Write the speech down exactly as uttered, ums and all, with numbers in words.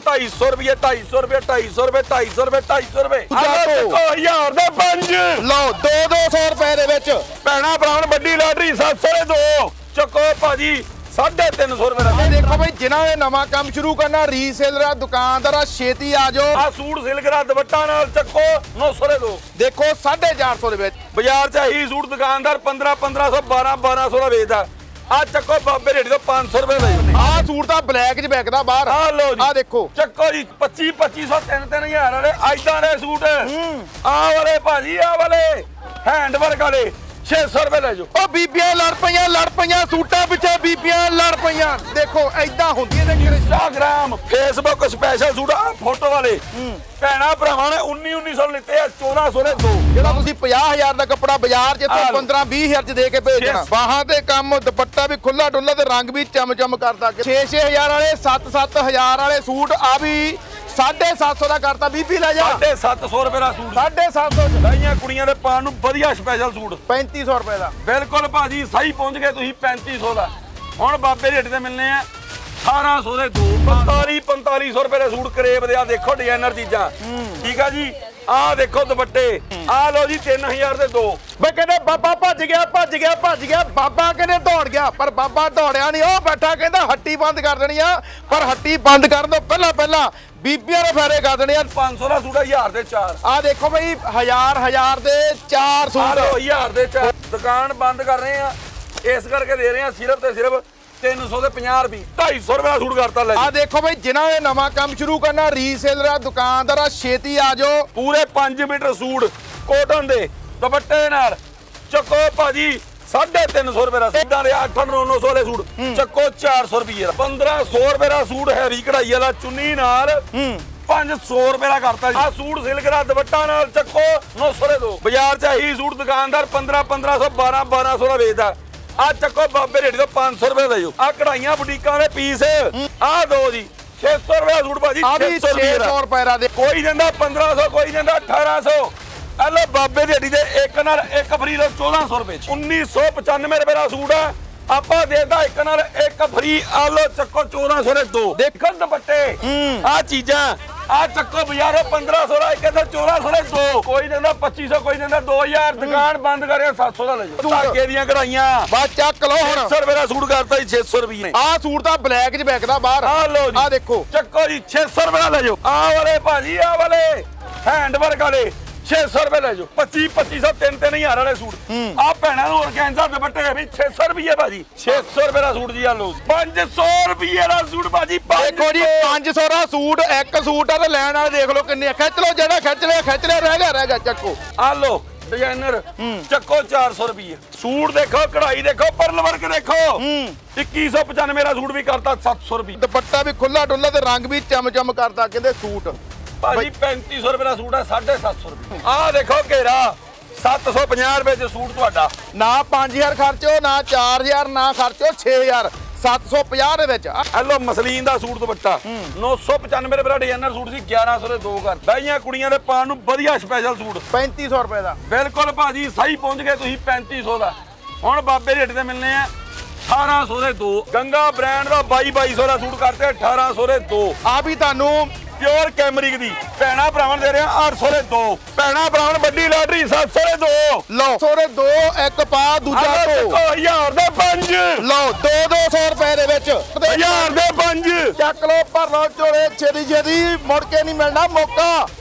ढाई सौ रुपये ढाई सौ रुपये ढाई सौ रुपये ढाई सौ रुपये ढाई सौ रुपये हजार दे पंज लो दो दो सौ रुपए दे विच भैणा भरावन वड्डी लॉटरी सत्त सौ दे दो चको भाजी साढ़े तीन सौ रुपए देखो भाई जिन्होंने ने नवा काम शुरू करना रीसेलर दुकानदार छेती आ जाओ आ सूट सिल्क दा दुपट्टा नाल चको नौ सौ दे दो देखो साढ़े चार सौ दे बाजार च ही सूट दुकानदार पंद्रह पंद्रह सौ बारह बारह सौ का बेचदा आ चको बाबे रेट तो पांच सौ रुपए आ सूट दा ब्लैक च बिकदा बाहर आ लो जी आ देखो चको जी पच्ची पच्ची सौ तीन तीन हजार वाले ऐदां दे सूट आ वाले भाजी आ वाले हैंड वर्क वाले छे सौ रुपए ले जाओ ओ बीबियां लड़ पईयां लड़ पईयां सूटां पिछे बीबियां लड़ पईयां देखो ऐदां हुंदियां ने इंस्टाग्राम फेसबुक स्पेशल सूट आ फोटो वाले भैणा भरावां ने उन्नीस उन्नीस सौ लिते आ चौदह सौ दे दो जेड़ा तुसीं पचास हजार दा कपड़ा बाजार च तो पंद्रह बीस हजार च दे के भेजना बाहां ते काम दुपट्टा भी खुला डुल्ला ते रंग भी चम चम करदा छे छे हजार वाले सत्त सत्त हजार वाले सूट आ भी साढ़े सात सौ का करता बीबी ले जा साढ़े सत्त सौ रुपए का सूट साढ़े सात सौ दाइयां कुड़ियां दे पाण नूं वधिया स्पेशल सूट पैंती सौ रुपए का बिल्कुल भाजी सही पहुंच गए तुसीं पैंती सौ का हुण बाबे रेट ते मिलने आ अठारह सौ दे दो पैंताली पैंताली सौ रुपए दे सूट करेब दे आ देखो डिजाइनर चीज़ां ठीक है जी आ देखो दुपट्टे आ लो जी तीन हजार दे दो बे कहते बाबा भज गया भज गया भज गया बाबा कहते दौड़ गया पर बाबा दौड़िया नहीं ओ बैठा कहता हट्टी बंद कर देनी आ पर हट्टी बंद करन तो पहला पहला बीबियां दे फेरे कर देने पांच सौ का सूट हजार दे चार आ देखो भाई हजार हजार दे चार सूट हजार दे चार दुकान बंद कर रहे हैं इस करके दे रहे हैं सिर्फ ते सिर्फ तीन सौ पचास रुपये ढाई सौ रुपये का सूट करता ले आ देखो भाई जिन्होंने नवा काम शुरू करना रीसेलर दुकानदार छेती आ जाओ पूरे पांच मीटर सूट कॉटन दे दुपट्टे नाल चको भाजी साढ़े तीन सौ रुपए का इदां दे अठ नौ नौ सौ वाले सूट चको चार सौ रुपये पंद्रह सौ रुपए का सूट हैवी कढ़ाई वाला चुन्नी नाल पांच सौ रुपए का करता आ सूट सिल्क दा दुपट्टा नाल चको नौ सौ दे दो बाजार च ही सूट दुकानदार पंद्रह पंद्रह सौ बारह बारह सौ का बेचदा आ चको बाबे रेट तो पांच सौ रुपए ले जाओ आ कढ़ाइयां बुटीकां दे पीस आ दो जी छे सौ रुपए सूट भाजी छे सौ रुपए का कोई दिंदा पंद्रह सौ कोई दिंदा अठारह सौ हेलो बाबे दी दे एक नाल एक फ्री लो चौदह सौ रुपए उन्नीस सौ पचानवे रुपए का सूट है आपा देदा एक नाल एक फ्री आ लो चको चौदह सौ दे दो देखो दुपट्टे आ चीज़ां आ चक्को बाजारों पंद्रह सौ एक चौदह सौ दो कोई दिंदा पच्ची सौ कोई दिंदा दो हजार दुकान बंद करे सत्त सौ का ले जाओ धागे दियां कढ़ाइयां बस चक लो हुण सौ रुपए का सूट करता जी छे सौ रुपये आ सूट दा ब्लैक च बिकदा बाहर आ लो आ देखो चक्को जी छे सौ रुपए का ले जाओ आ वाले भाजी आ वाले हैंड वर्क वाले छे सौ रुपए ले जाओ पच्ची पच्ची सौ तीन तीन हजार वाले सूट आ भैणा नूं ऑर्गेन्जा दुपट्टे भी छे सौ रुपये भाजी छे सौ रुपए का सूट जी आ लो पांच सौ रुपये का सूट भाजी देखो जी पांच सौ का सूट एक सूट है लैन वाले देख लो किन्ने खिच लो जेड़ा खिच लिया खिच लिया रह गया रह गया चक्को आ लो डिजाइनर चक्को चार सौ रुपये सूट देखो कढ़ाई देखो परल वर्क देखो इक्कीस सौ पचानवे का सूट भी करता सत्त सौ रुपये दुपट्टा भी खुला डुल्ला ते रंग भी चम चम करता कहते सूट भाजी पैंती सौ रुपये का सूट है साढ़े सत्त सौ रुपये आ देखो घेरा सत्त सौ पचास रुपये च सूट ਤੁਹਾਡਾ ना पांच हजार खर्चो ना चार हजार ना खर्चो छे हजार सत्त सौ पचास ਦੇ ਵਿੱਚ हेलो मसलीन ਦਾ सूट ਦੁਪੱਟਾ नौ सौ पचानवे रुपये ਦਾ ਡਿਜ਼ਾਈਨਰ सूट ਸੀ ਗਿਆਰਾਂ ਸੌ ਦੇ ਦੋ ਕਰ ਦਾਈਆਂ ਕੁੜੀਆਂ ਦੇ ਪਾਣ ਨੂੰ ਵਧੀਆ ਸਪੈਸ਼ਲ सूट पैंती सौ रुपए ਦਾ ਬਿਲਕੁਲ ਭਾਜੀ ਸਹੀ ਪਹੁੰਚ ਗਏ ਤੁਸੀਂ पैंती सौ ਦਾ ਹੁਣ ਬਾਬੇ ਰੇਟ ਤੇ ਮਿਲਨੇ ਆ अठारह सौ ਦੇ ਦੋ ਗੰਗਾ ਬ੍ਰਾਂਡ ਦਾ बाईस बाईस सौ ਦਾ सूट करते अठारह सौ ਦੇ ਦੋ ਆ ਵੀ ਤੁਹਾਨੂੰ प्योर कैमरिक दी भैणा भरावां दे रहे आठ सौ दे दो भैणा भरावां वड्डी लॉटरी सत्त सौ दे दो लो सौ दे दो एक पा दूजा तो हजार दे पंज लो दो दो सौ रुपए दे विच हजार दे पंज ਚੱਕ ਲੋ ਭਰ ਲੋ ਝੋਲੇ ਛੇਤੀ ਛੇਤੀ ਮੁੜ ਕੇ ਨਹੀਂ ਮਿਲਣਾ ਮੌਕਾ